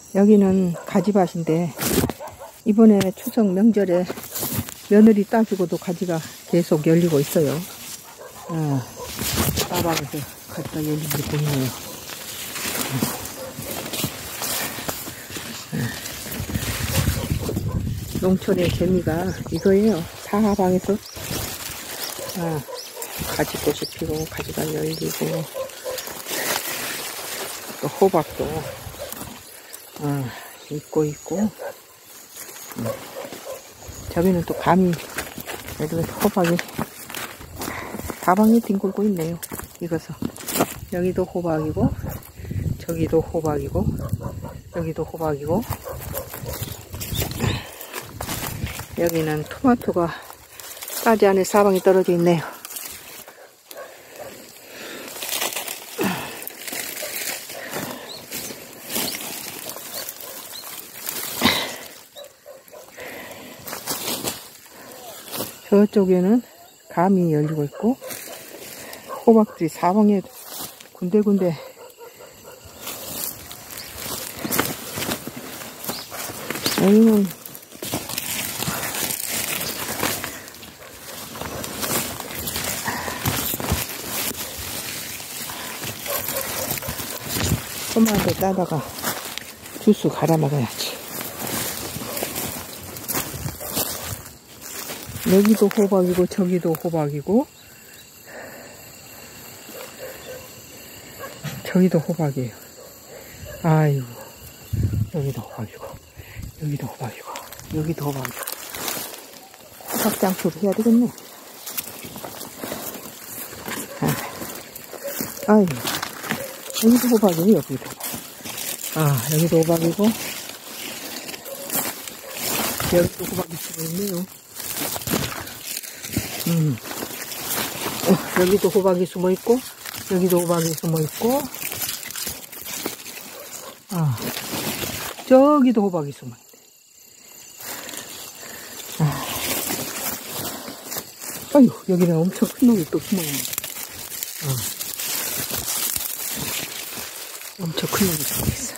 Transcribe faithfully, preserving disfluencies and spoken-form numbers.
여기는 가지밭인데 이번에 추석 명절에 며느리 따주고도 가지가 계속 열리고 있어요. 어, 따박에서 가지가 열린 게 보이네요. 농촌의 재미가 이거예요. 사방에서 아, 가지꽃이 피고 가지가 열리고 또 호박도 어, 있고 있고 음. 저기는 또 감이 여기 호박이 사방에 뒹굴고 있네요. 익어서 여기도 호박이고 저기도 호박이고 여기도 호박이고 여기는 토마토가 가지 안에 사방에 떨어져 있네요. 저쪽에는 감이 열리고 있고 호박들이 사방에 군데군데 여기는 토마토 따다가 주스 갈아 먹어야지. 여기도 호박이고 저기도 호박이고 저기도 호박이에요. 아이고 여기도 호박이고 여기도 호박이고 여기도 호박이고 호박장수를 해야 되겠네. 아, 아이고 여기도 호박이고 여기도 호박. 아 여기도 호박이고 여기도 호박이 쓰고 있네요. 음. 어, 여기도 호박이 숨어 있고 여기도 호박이 숨어 있고 아 저기도 호박이 숨어 있네. 아. 아유 여기는 엄청 큰 놈이 또 숨어 있네. 어. 엄청 큰 놈이 숨어 있어.